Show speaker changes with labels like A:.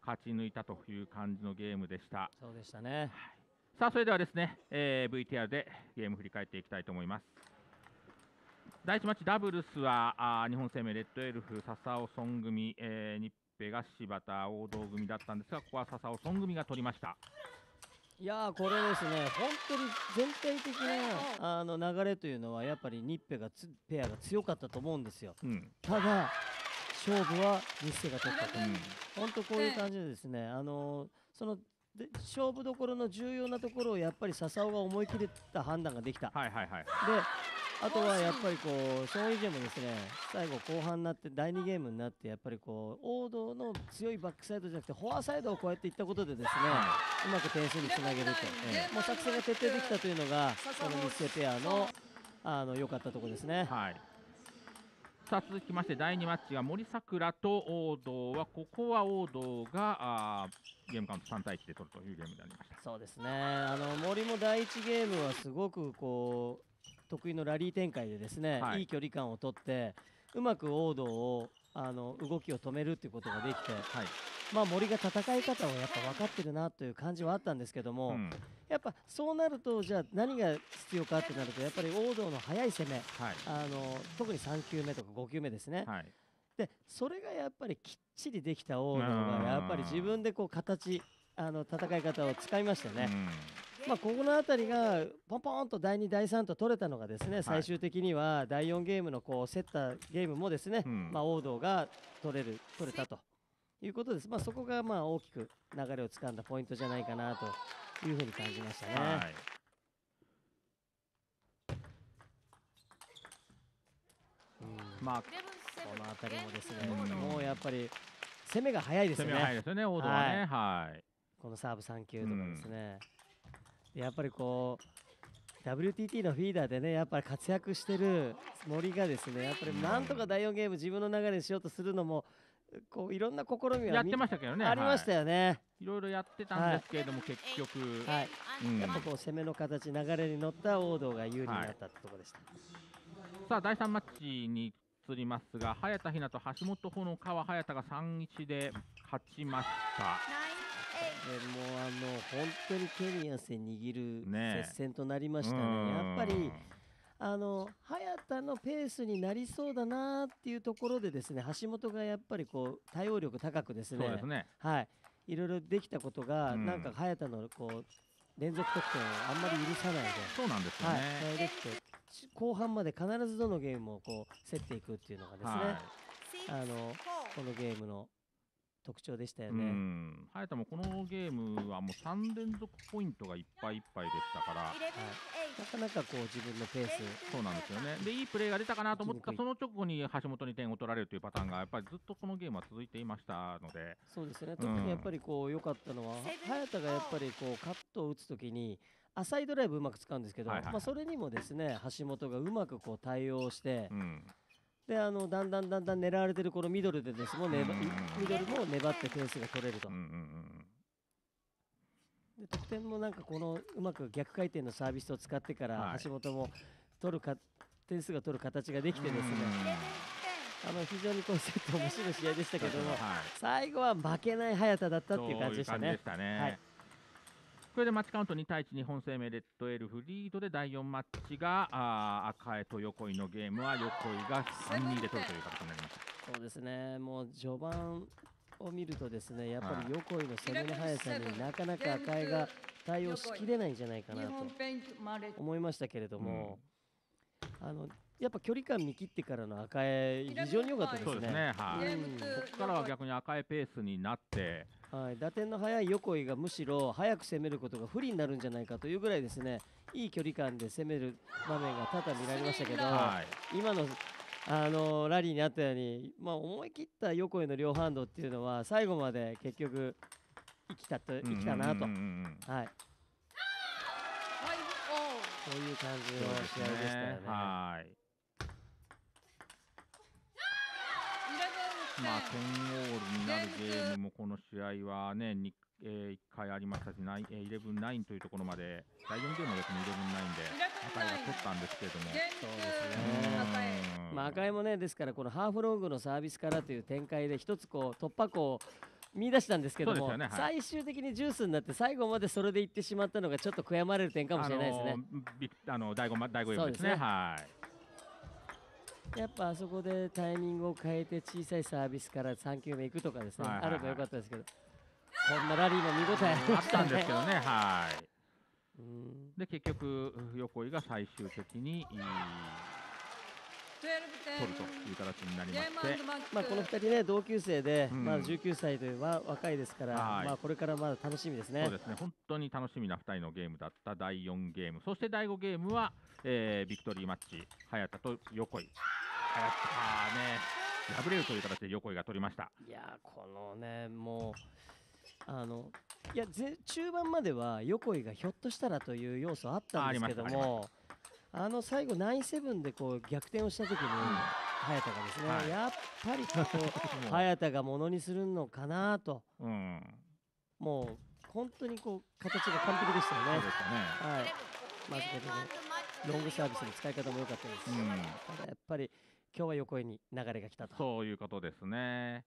A: 勝ち抜いたという感じのゲームでした。
B: そうでしたね。
A: さあそれではですね、VTR でゲーム振り返っていきたいと思います。第1マッチダブルスは日本生命レッドエルフ笹尾孫組、日ペが柴田王道組だったんですが、ここは笹尾孫組が取りました。
B: いやー、これですね、本当に全体的な流れというのはやっぱり日ペペアが強かったと思うんですよ。ただ勝負は日生が取ったと、本当こういう感じでですね、そので勝負どころの重要なところをやっぱり笹尾が思い切った判断ができた。であとはやっぱりこうソン・イジェもですね、最後後半になって第2ゲームになってやっぱりこう王道の強いバックサイドじゃなくてフォアサイドをこうやっていったことでですね、うまく点数につなげると、もう作戦が徹底できたというのがこの日生ペアの良かったところですね。
A: さあ続きまして第2マッチが森さくらと王道は、ここは王道がゲームカウント3対1で取るというゲームになりました。
B: そうですね、森も第1ゲームはすごくこう得意のラリー展開でですね、いい距離感をとってうまく王道を動きを止めるっていうことができて、まあ森が戦い方をやっぱ分かってるなという感じはあったんですけども、やっぱそうなるとじゃあ何が必要かってなるとやっぱり王道の速い攻め、特に3球目とか5球目ですね、でそれがやっぱりきっちりできた王道がやっぱり自分でこう戦い方を使いましたよね。ここの辺りがポンポンと第2、第3と取れたのがですね、最終的には第4ゲームのこう競ったゲームもですね、王道が取れたということです。そこが大きく流れをつかんだポイントじゃないかなというふうに感じましたね。この辺りもですね、もうやっぱり攻めが早いですよね。
A: 攻めが早いですよね、王道はね。
B: このサーブ3球とかですね、やっぱりこう WTT のフィーダーでねやっぱり活躍してる森がですね、やっぱりなんとか第4ゲーム自分の流れにしようとするのもこういろんな試みは
A: やってましたけどね、
B: ありましたよね。
A: いろいろやってたんですけれども、結局
B: やっぱこう攻めの形流れに乗った王道が有利になったってところでした。
A: さあ第3マッチに移りますが、早田ひなと橋本ほのかは早田が 3-1 で勝ちました。
B: もう本当に手に汗握る接戦となりましたね。やっぱり早田のペースになりそうだなっていうところでですね、橋本がやっぱりこう対応力高くですね、いろいろできたことが、なんか早田のこう連続得点をあんまり許さないで、
A: そうなんですよね。
B: 後半まで必ずどのゲームをこう競っていくっていうのがですね、このゲームの特徴でしたよね。
A: 早田もこのゲームはもう3連続ポイントがいっぱいいっぱいでしたから、
B: なかなかこう自分のペース、
A: そうなんですよね。でいいプレーが出たかなと思ったその直後に橋本に点を取られるというパターンがやっぱりずっとこのゲームは続いていましたので、
B: そうですね、特にやっぱりこう良かったのは早田がやっぱりこうカットを打つときに浅いドライブうまく使うんですけど、それにもですね橋本がうまくこう対応して、でだんだん狙われてるこのミドルでですもミドルも粘って点数が取れると。で得点もなんかこのうまく逆回転のサービスを使ってから橋本も点数が取る形ができてですね、非常にこうセット面白い試合でしたけども、最後は負けない早田だったっていう感じでしたね。
A: これでマッチカウント2対1、日本生命レッドエルフリードで第4マッチが赤江と横井のゲームは横井が3-2で取るという形になりました。
B: そうですね、もう序盤を見るとですね、やっぱり横井の攻めの速さになかなか赤江が対応しきれないんじゃないかなと思いましたけれども、やっぱ距離感見切ってからの赤江非常に良かったですね。
A: そうですね、ここからは逆に赤江ペースになって、
B: 打点の速い横井がむしろ早く攻めることが不利になるんじゃないかというぐらいですね、いい距離感で攻める場面が多々見られましたけど、今のラリーにあったように、思い切った横井の両ハンドっていうのは最後まで結局生きたなと、そういう感じの試合でしたよね。
A: 10オールになるゲームもこの試合はね1回ありましたし、11-9というところまで第4ゲームは別に11-9で赤井が取ったんですけれども、
B: そうですね、赤井もねですからこのハーフロングのサービスからという展開で一つこう突破口見出したんですけども、
A: そうですよね、はい
B: 最終的にジュースになって最後までそれでいってしまったのがちょっと悔やまれる点かもしれないですね。
A: 第5ゲームですね。
B: そうですね
A: はい。
B: やっぱあそこでタイミングを変えて小さいサービスから3球目いくとかですね、
A: はいはいはい
B: あればよかったですけど、こんなラリーも見応えあり
A: あった
B: ましたね。
A: んですけどね、はい。
B: うん
A: で、結局、横井が最終的に取るという形になりまして、
B: まあこの2人ね、同級生で、
A: うん
B: まだ19歳という若いですから、
A: はい
B: まあこれからまだ楽しみですね。
A: そうですね、本当に楽しみな2人のゲームだった第4ゲーム、そして第5ゲームは、ビクトリーマッチ、早田と横井。早田ね、敗れるという形で横井が取りました。
B: いやー、このね、もういや中盤までは横井がひょっとしたらという要素あったんですけども、最後9-7でこう逆転をした時に、早田がですね、
A: はい
B: やっぱりこう早田がものにするのかなと、もう本当にこう形が完璧でしたよね。
A: そうでしたね。
B: はい。まずこのロングサービスの使い方も良かったですし、ただやっぱり今日は横井に流れが来たと。
A: そういうことですね。